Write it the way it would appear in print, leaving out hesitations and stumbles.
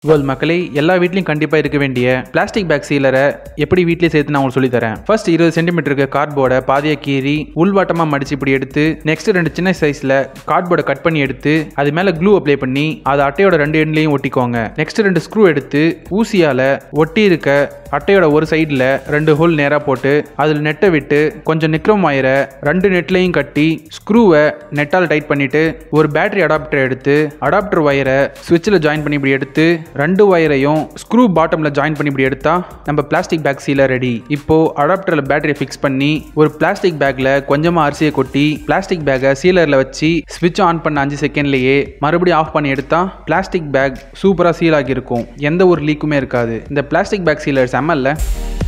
World மக்களே, எல்லா வீட்லையும் கண்டிப்பாக இருக்க வேண்டிய பிளாஸ்டிக் பேக் சீலரை எப்படி வீட்டிலே சேர்த்து நான் உங்களுக்கு சொல்லித்தரேன். ஃபர்ஸ்ட் 20 சென்டிமீட்டருக்கு கார்ட்போர்டை பாதியாக கீறி உள்வாட்டமாக மடிச்சு இப்படி எடுத்து நெக்ஸ்ட் 2 சின்ன சைஸில் கார்ட்போர்டை கட் பண்ணி எடுத்து அது மேலே க்ளூ அப்ளை பண்ணி அதை அட்டையோட 2 எண்ட்லையும் ஒட்டிக்கோங்க. நெக்ஸ்ட் 2 ஸ்க்ரூ எடுத்து ஊசியால் ஒட்டி இருக்க அட்டையோட ஒரு சைடில் 2 ஹோல் நேராக போட்டு அதில் நெட்டை விட்டு கொஞ்சம் நிக்ரோம் வயரை 2 நெட்லையும் கட்டி ஸ்க்ரூவை நெட்டால் டைட் பண்ணிட்டு ஒரு பேட்டரி அடாப்டர் எடுத்து அடாப்டர் வயரை ஸ்விட்சில் ஜாயின் பண்ணி இப்படி எடுத்து 2 வயரையும் ஸ்க்ரூ பாட்டமில் ஜாயின் பண்ணி இப்படி எடுத்தா நம்ம பிளாஸ்டிக் பேக் சீலர் ரெடி. இப்போ அடாப்டரில் பேட்டரியை ஃபிக்ஸ் பண்ணி ஒரு பிளாஸ்டிக் பேக்கில் கொஞ்சமாக அரிசியை கொட்டி பிளாஸ்டிக் பேக்கை சீலரில் வச்சு ஸ்விட்ச் ஆன் பண்ண 5 செகண்ட்லேயே மறுபடியும் ஆஃப் பண்ணி எடுத்தா பிளாஸ்டிக் பேக் சூப்பராக சீல் ஆகியிருக்கும். எந்த ஒரு லீக்குமே இருக்காது. இந்த பிளாஸ்டிக் பேக் சீலர் செம்மல்ல.